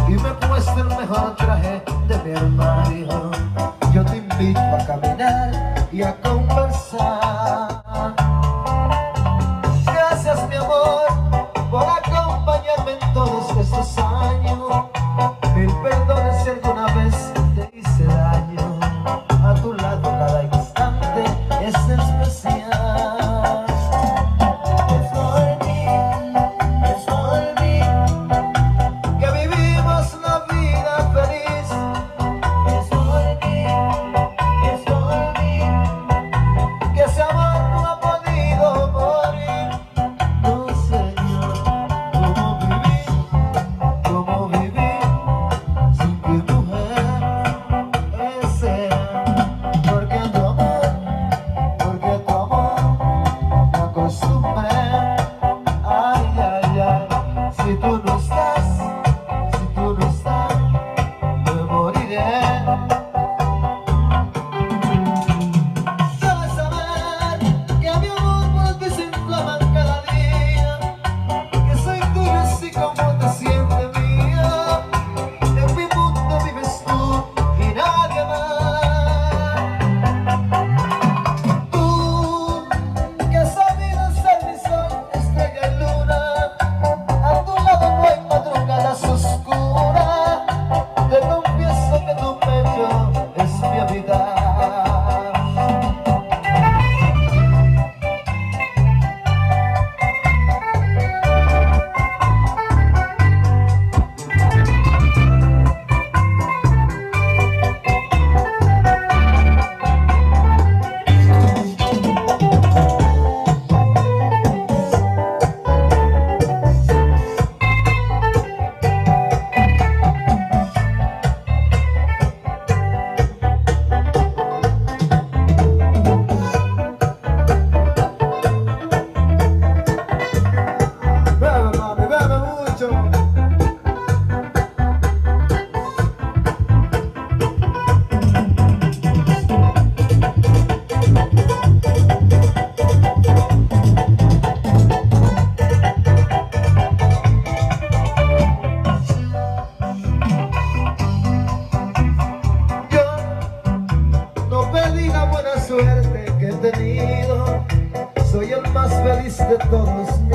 y me he puesto el mejor traje de mi armario. Yo te invito a caminar y a conversar. Gracias, mi amor, por acompañarme en todos estos años. Mil perdones si alguna vez te hice daño. A tu lado cada instante es especial. Si tú no estás, me moriré. Debes saber que mi amor por ti se inflama cada día, que soy tuyo así como te sientes mía. En mi mundo vives tú y nadie más. Tú que has sabido ser mi sol, estrella y luna. Oscura, te confieso que tu pecho es mi vida. Suerte que he tenido, soy el más feliz de todos.